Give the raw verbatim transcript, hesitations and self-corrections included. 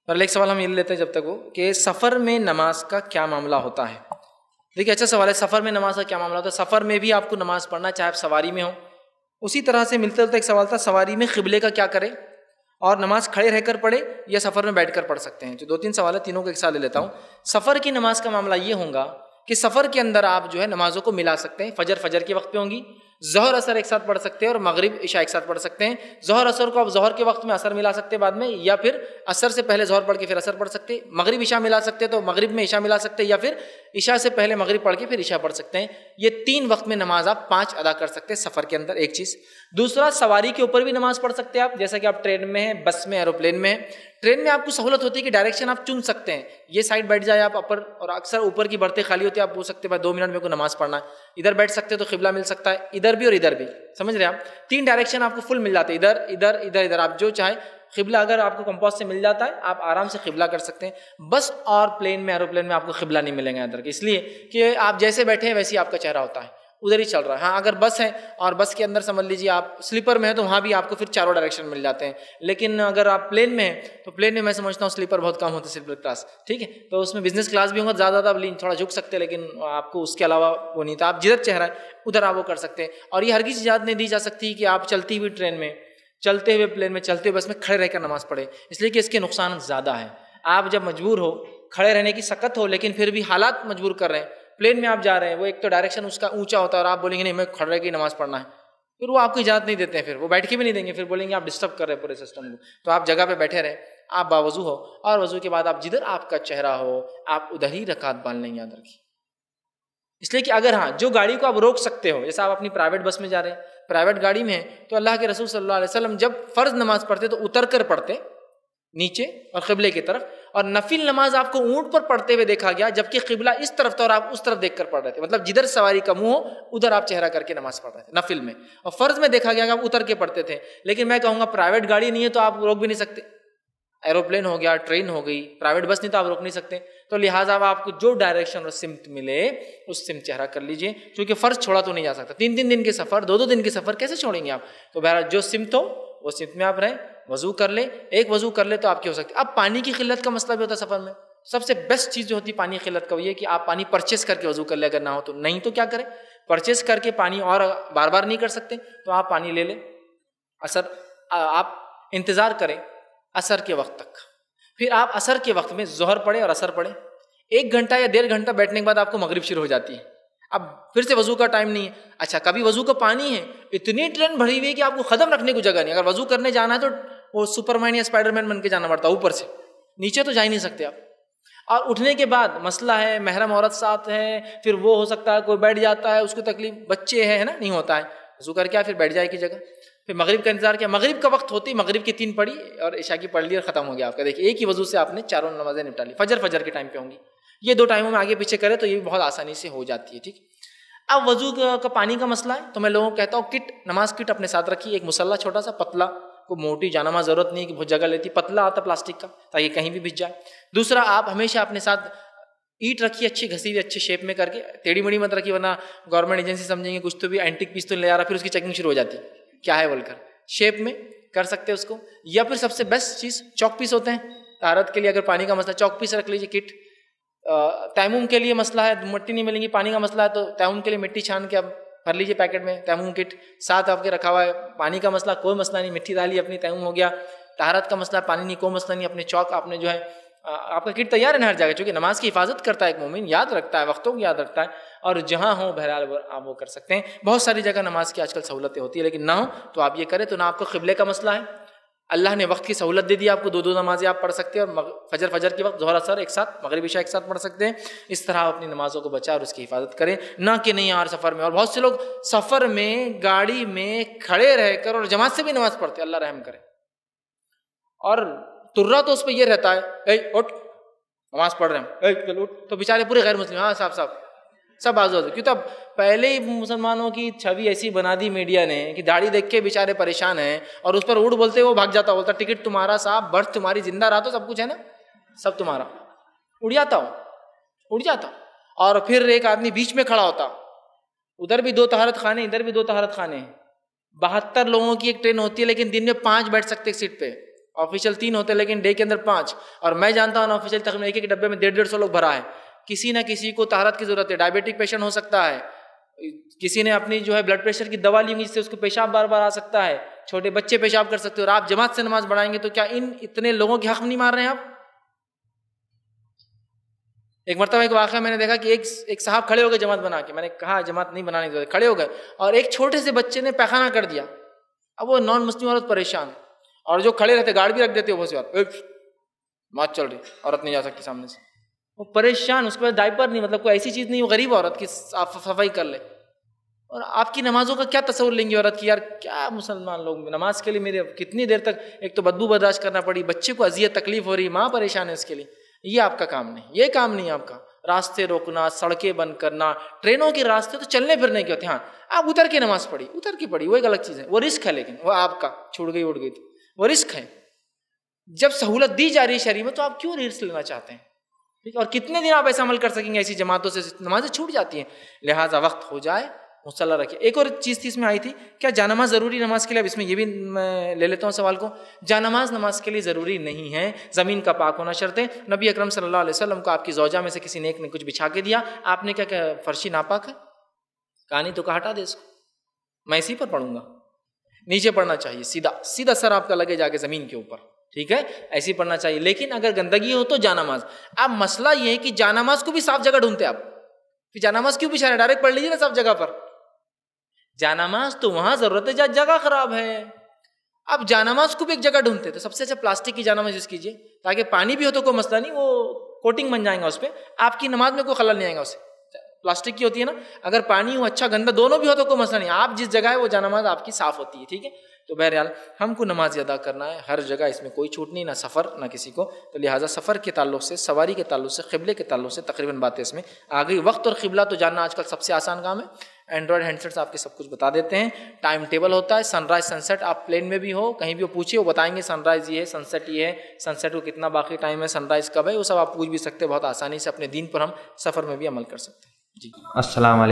اور ایک سوال ہم یہ لیتے ہیں جب تک وہ کہ سفر میں نماز کا کیا معاملہ ہوتا ہے. دیکھیے اچھا سوال ہے, سفر میں نماز کا کیا معاملہ ہوتا ہے. سفر میں بھی آپ کو نماز پڑھنا چاہے آپ سواری میں ہو. اسی طرح سے ملتا جلتا ایک سوال تھا, سواری میں قبلے کا کیا کرے, اور نماز کھڑے رہ کر پڑھے یا سفر میں بیٹھ کر پڑھ سکتے ہیں. جو دو تین سوال ہے تینوں کو ایک ساتھ لے لیتا ہوں. سفر کی نماز کا معاملہ یہ ہوگا کہ سفر کے اندر آپ جو ہے نمازوں کو ملا سکتے ہیں. فجر فجر کے وقت پہ ہوں گی, ظہر اثر ایک ساتھ پڑھ سکتے ہیں, اور مغرب عشاء ایک ساتھ پڑھ سکتے ہیں. ظہر اثر کو آپ ظہر کے وقت میں اثر ملا سکتے ہیں بعد میں, یا پھر اثر سے پہلے ظہر پڑھ کے پھر اثر پڑھ سکتے ہیں. مغرب عشاء ملا سکتے ہیں تو مغرب میں عشاء ملا سکتے ہیں, یا پھر عشاء سے پہلے مغرب پڑھ کے پھر عشاء پڑھ سکتے ہیں. یہ تین وقت میں نماز آپ پانچ ادا کر سکتے ہیں سفر کے اندر, ایک چیز. دوسرا, سواری کے اوپر بھی نماز پڑھ سکتے ہیں آپ, جیسا کہ آپ ٹرین میں ہیں, بس میں, ایروپلین میں ہیں. ٹرین میں آپ کو سہولت ہوتی ہے کہ ڈائریکشن آپ چن سکتے ہیں, یہ سائڈ بیٹھ جائے آپ اپر, اور اکثر اوپر کی برتھیں خالی ہوتی ہے, آپ پوچھ سکتے ہیں بھائی دو منٹ میں کو نماز پڑھنا ہے, ادھر بیٹھ سکتے تو قبلہ مل سکتا ہے, ادھر بھی اور ادھر بھی, سمجھ رہے ہیں آپ. تین ڈائریکشن آپ کو فل مل جاتے ہیں, ادھر ادھر ادھر ادھر, آپ جو چاہیں. قبلہ اگر آپ کو کمپاس سے مل جاتا ہے آپ آرام سے قبلہ کر سکتے ہیں. بس اور پلین میں, ایروپلین میں آپ کو قبلہ نہیں ملیں گے ادھر کے, اس لیے کہ آپ جیسے بیٹھے ہیں ویسے ہی آپ کا چہرہ ہوتا ہے, ادھر ہی چل رہا ہے. ہاں اگر بس ہے اور بس کے اندر سمجھ لیجیے آپ سلیپر میں ہیں تو وہاں بھی آپ کو پھر چاروں ڈائریکشن مل جاتے ہیں. لیکن اگر آپ پلین میں ہیں تو پلین میں میں سمجھتا ہوں سلیپر بہت کم ہوتے ہیں, سلیپر کلاس, ٹھیک ہے. تو اس میں بزنس کلاس بھی ہوگا, زیادہ زیادہ آپ تھوڑا جھک سکتے ہیں, لیکن آپ کو اس کے علاوہ وہ نہیں تھا, آپ جدھر چہرہ ہے ادھر آپ وہ کر سکتے ہیں. اور یہ ہرگز اجازت نہیں دی جا سکتی کہ آپ چلتی ہوئی ٹرین میں, چلتے ہوئے پلین میں, چلتے ہوئے بس میں کھڑے رہ کر نماز پڑھے, اس لیے کہ اس کے نقصان زیادہ ہیں. آپ جب مجبور ہو, کھڑے رہنے کی سکت ہو, لیکن پھر بھی حالات مجبور کر رہے ہیں. پلین میں آپ جا رہے ہیں, وہ ایک تو ڈائریکشن اس کا اونچا ہوتا ہے, اور آپ بولیں گے نہیں میں کھڑے رہ کے نماز پڑھنا ہے, پھر وہ آپ کو اجازت نہیں دیتے ہیں, پھر وہ بیٹھ کے بھی نہیں دیں گے, پھر بولیں گے آپ ڈسٹرب کر رہے ہیں پورے سسٹم کو. تو آپ جگہ پہ بیٹھے رہیں, آپ باوضو ہو, اور وضو کے بعد آپ جدھر آپ کا چہرہ ہو آپ ادھر ہی رکعت باندھ لیں, یاد رکھیے. اس لیے کہ اگر ہاں جو گاڑی کو آپ روک سکتے ہو, جیسا آپ اپنی پرائیویٹ بس میں جا رہے ہیں, پرائیویٹ گاڑی میں ہیں, تو اللہ کے رسول صلی اللہ علیہ وسلم جب فرض نماز پڑھتے تو اتر کر پڑھتے نیچے اور قبلے کی طرف, اور نفل نماز آپ کو اونٹ پر پڑھتے ہوئے دیکھا گیا, جبکہ قبلہ اس طرف تھا اور آپ اس طرف دیکھ کر پڑھ رہے تھے. مطلب جدھر سواری کا منہ ہو ادھر آپ چہرہ کر کے نماز پڑھ رہے تھے نفل میں. اور فرض میں دیکھا گیا کہ آپ اتر کے پڑھتے تھے. لیکن میں کہوں گا پرائیویٹ گاڑی نہیں ہے تو آپ روک بھی نہیں سکتے, ایروپلین ہو گیا, ٹرین ہو گئی, پرائیویٹ بس نہیں تو آپ روک نہیں سکتے. تو لہٰذا آپ کو جو ڈائریکشن اور سمت ملے اس سمت چہرہ کر لیجئے, کیونکہ فرض چھوڑا تو نہیں جا سکتا. تین تین دن کے سفر, دو دو دن کے سفر کیسے چھوڑیں گے آپ؟ تو بہرحال جو سمت ہو وہ سمت میں آپ رہیں, وضو کر لیں, ایک وضو کر لے تو آپ کی ہو سکتی. اب پانی کی قلت کا مسئلہ بھی ہوتا ہے سفر میں. سب سے بیسٹ چیز جو ہوتی ہے پانی کی قلت کا وہ یہ کہ آپ پانی پرچیز کر کے وضو کر لیں, اگر نہ ہو تو. نہیں تو کیا کریں, پرچیز کر کے پانی اور بار بار نہیں کر سکتے تو آپ پانی لے لیں. اثر آپ انتظار کریں عصر کے وقت تک, پھر آپ عصر کے وقت میں ظہر پڑھیں اور عصر پڑھیں. ایک گھنٹہ یا ڈیڑھ گھنٹہ بیٹھنے کے بعد آپ کو مغرب شروع ہو جاتی ہے. اب پھر سے وضو کا ٹائم نہیں ہے. اچھا کبھی وضو کا پانی ہے, اتنی ٹرین بھری ہوئی ہے کہ آپ کو قدم رکھنے کو جگہ نہیں. اگر وضو کرنے جانا ہے تو وہ سپر مین یا اسپائڈر مین بن کے جانا پڑتا ہے, اوپر سے نیچے تو جا ہی نہیں سکتے آپ. اور اٹھنے کے بعد مسئلہ ہے, محرم عورت ساتھ ہے, پھر وہ ہو سکتا ہے کوئی بیٹھ جاتا ہے, اس کو تکلیف, بچے ہیں نا, نہیں ہوتا ہے. وضو کر کے پھر بیٹھ جائے کی جگہ, پھر مغرب کا انتظار کیا. مغرب کا وقت ہوتی, مغرب کی تین پڑھی اور عشاء کی پڑھ لی اور ختم ہو گیا آپ کا. دیکھیے ایک ہی وضو سے آپ نے چاروں نمازیں نپٹا لی. فجر فجر کے ٹائم پہ ہوں گی, یہ دو ٹائموں میں آگے پیچھے کرے تو یہ بھی بہت آسانی سے ہو جاتی ہے. ٹھیک. اب وضو کا پانی کا مسئلہ ہے تو میں لوگوں کو کہتا ہوں کٹ, نماز کٹ اپنے ساتھ رکھیے. ایک مصلی چھوٹا سا پتلا, کو موٹی جانماز ضرورت نہیں کہ بہت جگہ لیتی, پتلا آتا پلاسٹک کا تاکہ کہیں بھی بچ جائے. دوسرا آپ ہمیشہ اپنے ساتھ اینٹ رکھیے, اچھی گھسی ہوئی اچھے شیپ میں کر کے, ٹیڑھی مڑی مت رکھیے ورنہ گورنمنٹ ایجنسی سمجھیں گے کچھ تو بھی اینٹک پیس تو لے آ رہا, پھر اس کی چیکنگ شروع ہو جاتی کیا ہے بول کر. شیپ میں کر سکتے ہیں اس کو. یا پھر سب سے بیسٹ چیز چاک پیس ہوتے ہیں طہارت کے لیے, اگر پانی کا مسئلہ چاک پیس رکھ لیجیے کٹ. تیمم کے لیے مسئلہ ہے, مٹی نہیں ملیں گی, پانی کا مسئلہ ہے تو تیمم کے لیے مٹی چھان کے اب بھر لیجیے پیکٹ میں تیمم کٹ, ساتھ آپ کے رکھا ہوا ہے. پانی کا مسئلہ کوئی مسئلہ نہیں, مٹی ڈالی اپنی تیمم ہو گیا. طہارت کا مسئلہ پانی نہیں, کوئی مسئلہ نہیں, اپنے چوک آپ نے جو ہے آپ کا کٹ تیار ہے نا ہر جگہ, چونکہ نماز کی حفاظت کرتا ہے ایک مومن, یاد رکھتا ہے, وقتوں کو یاد رکھتا ہے, اور جہاں ہوں بہرحال آپ وہ کر سکتے ہیں. بہت ساری جگہ نماز کی آج کل سہولتیں ہوتی ہیں, لیکن نہ ہو تو آپ یہ کریں. تو نہ آپ کو قبلے کا مسئلہ ہے, اللہ نے وقت کی سہولت دے دی آپ کو, دو دو نمازیں آپ پڑھ سکتے ہیں, اور فجر فجر کے وقت ظہر اثر ایک ساتھ, مغرب عشاء ایک ساتھ پڑھ سکتے ہیں. اس طرح آپ اپنی نمازوں کو بچا اور اس کی حفاظت کریں, نہ کہ نہیں یار سفر میں. اور بہت سے لوگ سفر میں گاڑی میں کھڑے رہ کر اور جماعت سے بھی نماز پڑھتے ہیں, اللہ رحم کرے. اور ترا تو اس پہ یہ رہتا ہے, اے اٹھ نماز پڑھ رہے ہیں, اے چل اٹھ, تو بیچارے پورے غیر مسلم, ہاں صاحب صاحب سب آزاد ہو. کیوں؟ تب پہلے ہی مسلمانوں کی چھوی ایسی بنا دی میڈیا نے کہ داڑھی دیکھ کے بیچارے پریشان ہیں, اور اس پر اڑ بولتے وہ بھاگ جاتا, بولتا ٹکٹ تمہارا صاحب, برتھ تمہاری, زندہ رہا تو سب کچھ ہے نا, سب تمہارا. اڑ جاتا ہو اڑ جاتا اور پھر ایک آدمی بیچ میں کھڑا ہوتا, ادھر بھی دو طہارت خانے, ادھر بھی دو طہارت خانے ہیں. بہتر لوگوں کی ایک ٹرین ہوتی ہے, لیکن دن میں پانچ بیٹھ سکتے ایک سیٹ پہ. آفیشیل تین ہوتے ہیں لیکن ڈے کے اندر پانچ، اور میں جانتا ہوں آفیشیل تقریباً ایک ایک ڈبے میں ڈیڑھ ڈیڑھ سو لوگ بھرا ہے. کسی نہ کسی کو طہارت کی ضرورت ہے، ڈائبیٹک پیشنٹ ہو سکتا ہے، کسی نے اپنی جو ہے بلڈ پریشر کی دوا لی ہوئی جس سے اس کو پیشاب بار بار آ سکتا ہے، چھوٹے بچے پیشاب کر سکتے ہیں، اور آپ جماعت سے نماز پڑھائیں گے تو کیا ان اتنے لوگوں کے حق نہیں مار رہے ہیں آپ؟ ایک مرتبہ ایک واقعہ میں نے دیکھا کہ ایک ایک صاحب کھڑے ہو گئے جماعت بنا کے، میں نے کہا جماعت نہیں بنانے کی ضرورت، کھڑے ہو گئے اور ایک چھوٹے سے بچے نے پیخانہ کر دیا. اب وہ نان مسلم عورت پریشان ہے، اور جو کھڑے رہتے گارڈ بھی رکھ دیتے وہ سے بات چل رہی، عورت نہیں جا سکتی سامنے سے، وہ پریشان. اس کے بعد ڈائپر نہیں، مطلب کوئی ایسی چیز نہیں، وہ غریب عورت کی صفائی کر لے. اور آپ کی نمازوں کا کیا تصور لیں گے عورت کی؟ یار کیا مسلمان لوگ نماز کے لیے میرے کتنی دیر تک ایک تو بدبو برداشت کرنا پڑی، بچے کو اذیت تکلیف ہو رہی، ماں پریشان ہے اس کے لیے. یہ آپ کا کام نہیں، یہ کام نہیں آپ کا. راستے روکنا، سڑکیں بند کرنا، ٹرینوں کے راستے تو چلنے پھرنے کے ہوتے ہیں. ہاں آپ اتر کے نماز پڑھی، اتر کے پڑھی، وہ ایک الگ چیز ہے، وہ رسک ہے، لیکن وہ آپ کا چھوٹ گئی اڑ گئی تو وہ رسک ہے. جب سہولت دی جا رہی ہے شریعت میں تو آپ کیوں رسک لینا چاہتے ہیں؟ ٹھیک ہے، اور کتنے دن آپ ایسا عمل کر سکیں گے؟ ایسی جماعتوں سے نمازیں چھوٹ جاتی ہیں. لہٰذا وقت ہو جائے مصلی رکھیے. ایک اور چیز تھی اس میں آئی تھی، کیا جانماز ضروری نماز کے لیے؟ اب اس میں یہ بھی میں لے لیتا ہوں سوال کو. جانماز نماز کے لیے ضروری نہیں ہے، زمین کا پاک ہونا شرط ہے. نبی اکرم صلی اللہ علیہ وسلم کو آپ کی زوجہ میں سے کسی نے ایک نے کچھ بچھا کے دیا، آپ نے کیا کہ فرشی ناپاک ہے؟ کہا نہیں تو کہا ہٹا دے اس کو، میں اسی پر پڑھوں گا. نیچے پڑھنا چاہیے، سیدھا سیدھا سر آپ کا لگے جا کے زمین کے اوپر، ٹھیک ہے، ایسی پڑھنا چاہیے. لیکن اگر گندگی ہو تو جانماز. اب مسئلہ یہ ہے کہ جانماز کو بھی صاف جگہ ڈھونڈتے آپ، پھر جانماز کیوں بچھا رہے؟ ڈائریکٹ پڑھ لیجیے نا صاف جگہ پر. جانماز تو وہاں ضرورت ہے جہاں جگہ خراب ہے. اب جانماز کو بھی ایک جگہ ڈھونڈتے تو سب سے اچھا پلاسٹک کی جانماز یوز کیجیے، تاکہ پانی بھی ہو تو کوئی مسئلہ نہیں، وہ کوٹنگ بن جائیں گا اس پہ، آپ کی نماز میں کوئی خلل نہیں آئے گا اس سے. پلاسٹک کی ہوتی ہے نا، اگر پانی ہو اچھا گندا دونوں بھی ہو تو کوئی مسئلہ نہیں، آپ جس جگہ ہے وہ جانماز آپ کی صاف ہوتی ہے. ٹھیک ہے، تو بہرحال ہم کو نماز ادا کرنا ہے ہر جگہ، اس میں کوئی چھوٹ نہیں، نہ سفر نہ کسی کو. تو لہٰذا سفر کے تعلق سے، سواری کے تعلق سے، قبلے کے تعلق سے تقریباً باتیں اس میں آ گئی. وقت اور قبلہ تو جاننا آج کل سب سے آسان کام ہے، اینڈرائڈ ہینڈ سیٹس آپ کے سب کچھ بتا دیتے ہیں. ٹائم ٹیبل ہوتا ہے، سن رائز سن سیٹ، آپ پلین میں بھی ہو کہیں بھی ہو پوچھیے، وہ بتائیں گے سن رائز یہ ہے، سن سیٹ یہ ہے، سن سیٹ کو کتنا باقی ٹائم ہے، سن رائز کب ہے، وہ سب آپ پوچھ بھی سکتے ہیں. بہت آسانی سے اپنے دین پر ہم سفر میں بھی عمل کر سکتے ہیں. جی السلام علیکم.